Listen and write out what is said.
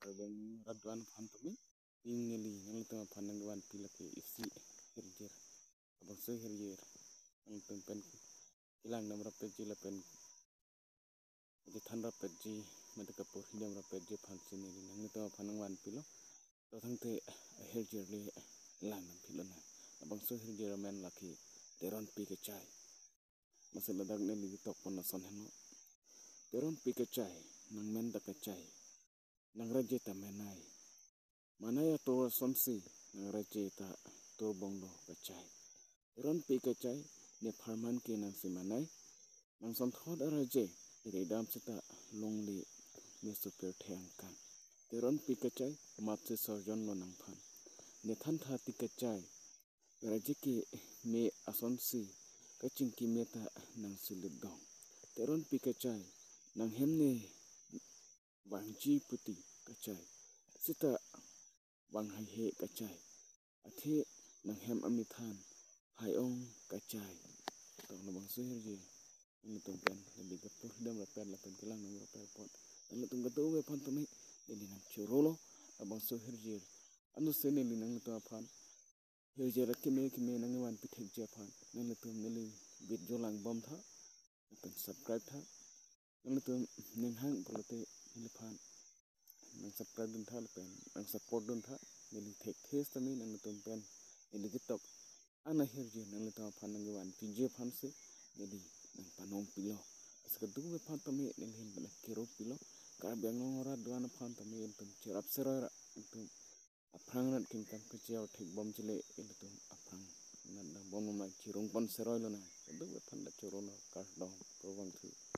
Bang raduan pan tumi ingeli nang tama panangwan pilaki isi hirjir abang so hirjir nang pen ilang nam rapeji la pen je than rapeji madakapur hidam rapeji pan sini nang tama panangwan pilo to thang te hirjir li lang nam pilo na abang so hirjir men laki Teronpi kachai masala dag ne li tok pon na son heno Teronpi kachai nang men da kachai nang rajeta menai manaya to somsi nang rajeta to bongdo kachai Teronpi kachai ne pharman ke nang si manai nang som thod araje ire dam sita longli ne super thang kan Teronpi kachai matse sorjon lo nang phan ne than tha ti kachai raje ke me asomsi kaching ki meta nang silidong Teronpi kachai nang hemne bangji puti kachai sita bang hai he kachai athe nang hem amithan hai ong kachai to no bang su hirji ni tum pen ni ga pur dam la pen kilang nang la pen pot ni tum ga to we pan tum ni nang churolo abang su hirji anu se ni nang to pan hirji ra kime nang wan pithek je pan nang tum ni bit jolang bom tha pen subscribe tha nang tum ning hang polote ni pan nang subscribe dun tha pen nang support dun tha ni thek thes tami nang tum pen ni gitok ana hirji nang tum pan nang wan pije pan se ni nang panom pilo aska du we pan tami ni hin bala kiro pilo ka bang ngora duan pan tami tum cherap serara tum aprang nat kin kan ko cheo thek bom chile tum aprang nan bom ma kirong pan seroi lo na du we pan da choro no ka dong ko wang thu